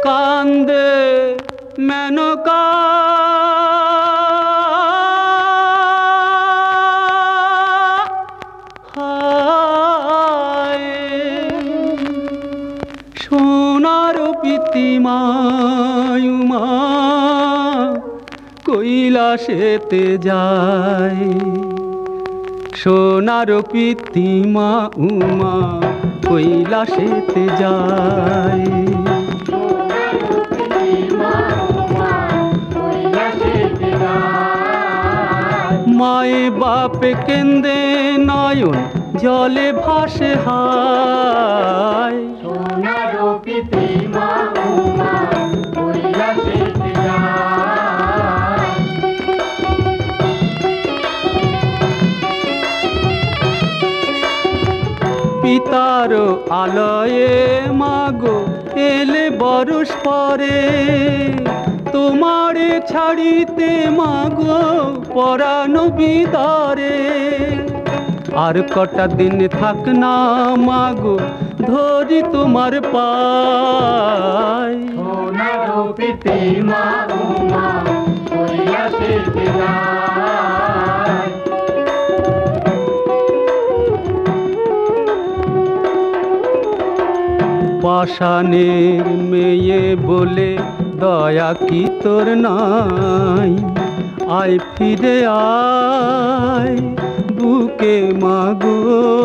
কান্দে মেনকা হায় সোনার পিতিমায়ুমা কৈলাসেতে যায় সোনার পিতিমা উমা কৈলাসেতে যায় মায়ে বাপে কেন্দে নয়ন জলে ভাসে হায় সোনার পিতিমা উমা কৈলাসেতে যায় পিতার আলয়ে মাগো এলে বরস পরে তোমারে ছাড়িতে মাগো পরাণ বিদারে আর কটা দিন থাক না মাগো ধরি তোমার পায় সোনার পিতিমা উমা কৈলাসেতে যায় পাষাণের মেয়ে বলে দয়া কি তোর নাই আয় ফিরে আয় বুকে মাগো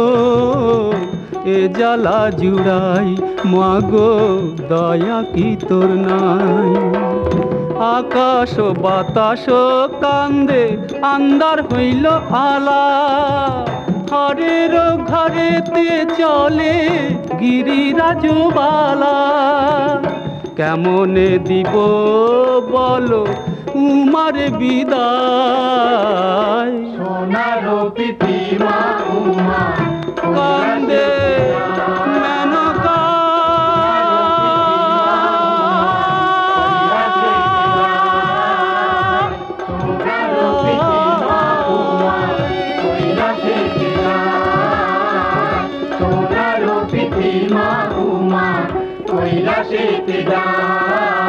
এ জ্বালা জুড়াই মাগো দয়া কি তোর নাই আকাশ বাতাস কান্দে আন্দার হইল আলা ঘরের ঘরেতে চলে গিরিরাজবালা কেমনে দিব বলো উমার বিদায় সোনার পিতিমা উমা কান্দে মেনকা সোনার পিতিমা উমা কৈলাসেতে যায়